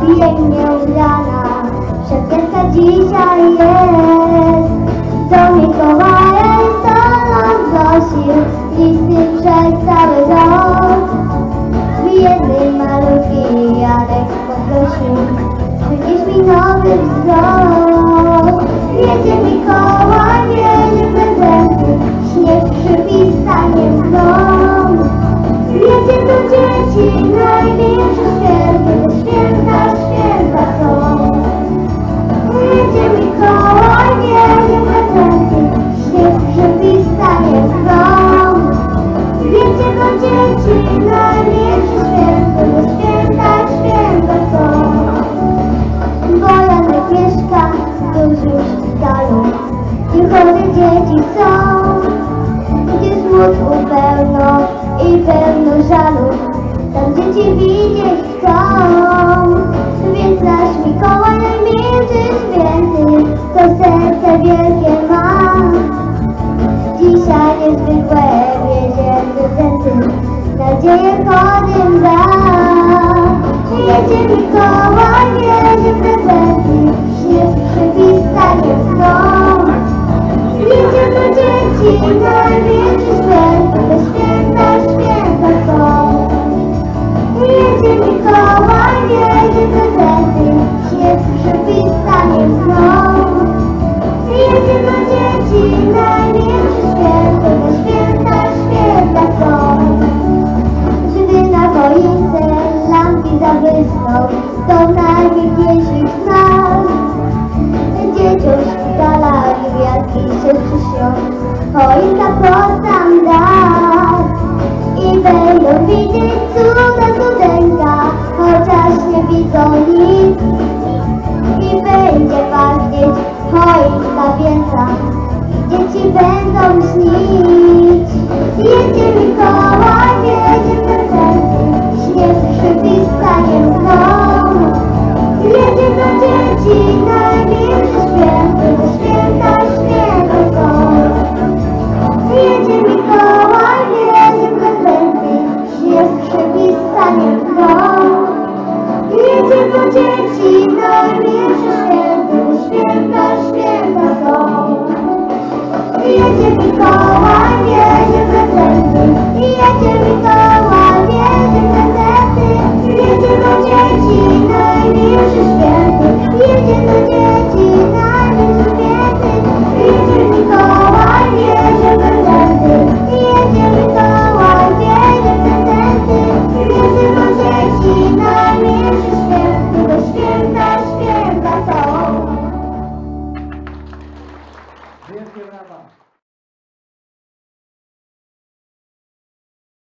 pięknie ubrana, przepiękna dzisiaj jest. Do Mikołaja listonosz znosił listy przez cały rok. Biedny malutki Janek poprosił, przynieś mi nowy wzrok. Jedzie Mikołaj, jedzie prezenty, śnieg skrzypi staniem w dom. Jedzie do dzieci najmilsze święty, bo święta, święta są. Jedzie Mikołaj, jedzie prezenty, śnieg skrzypi staniem w dom. Jedzie do dzieci najmilsze święty, bo święta, święta są. Bo Janek mieszka tuż już w szpitalu, gdzie chore dzieci są, gdzie smutku pełno i pełno żalu, tam dzieci widzieć chcą. Więc nasz Mikołaj najmilszy święty, to serce wielkie ma. Dzisiaj niezwykłe wiezie prezenty, nadzieję chorym da. Jedzie Mikołaj, jedzie prezenty, śnieg skrzypi stanie w dom. Jedzie do dzieci najmilszy święty, bo święta, święta są. Jedzie Mikołaj, jedzie prezenty, śnieg skrzypi stanie w dom. Jedzie do dzieci najmilszy święty, bo święta, święta są. Gdy na choince lampki zabłysną, to najpiękniejszych snach. Dzieciom w szpitalach gwiazdki się przyśnią, choinka pod sam dach. I będą widzieć cuda cudeńka, chociaż nie widzą nic. I będzie pachnieć choinka piękna, i dzieci będą śnić.